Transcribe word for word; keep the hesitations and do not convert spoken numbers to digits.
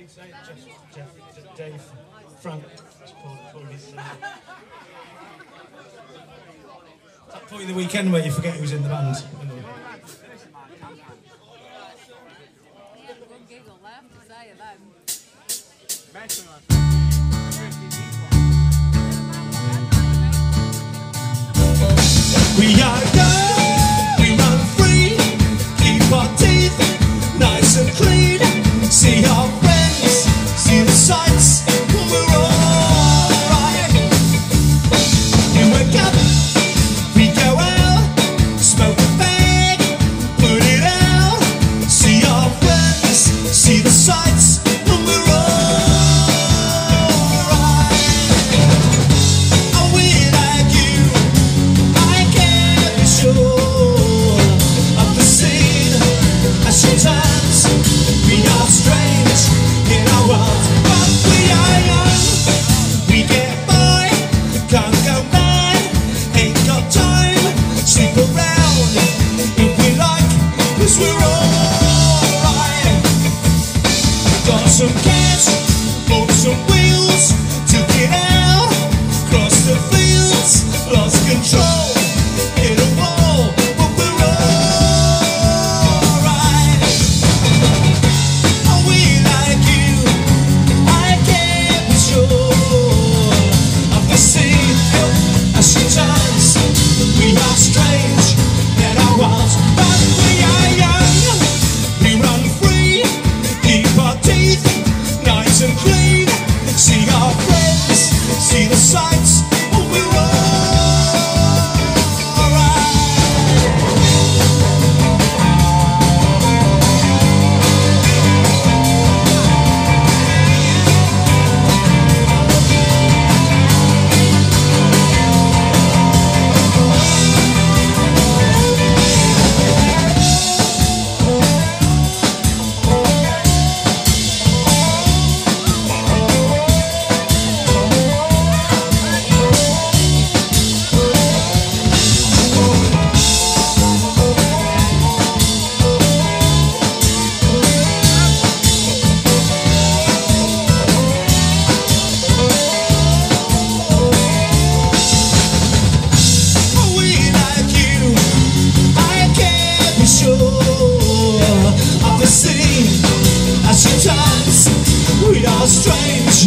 say it, Jeff, Jeff, Jeff, Dave, Frank, Paul, Paul, that point in the weekend where you forget who's in the band. You know. We are young, we run free, keep our teeth nice and clean, see our friends, see the sights, we're alright. We wake up, we go out, smoke a bag, put it out, see our friends, see the sights, we're alright. Are we like you? I can't be sure of the scene. As sometimes we are strange in our world, but we are young. We get by, can't go mad, ain't got time, sleep around if we like, 'cause we're alright. Got some cash, bought some wheels, took it out, crossed the fields, lost control, hit a wall, but we're alright. Are we like you? I can't be sure of the scene. As sometimes we are strange in our worlds, but we are young. We run free, keep our teeth nice and clean, see our friends, see the sights, we're alright. Are we like you? I can't be sure of the scene. As sometimes we are strange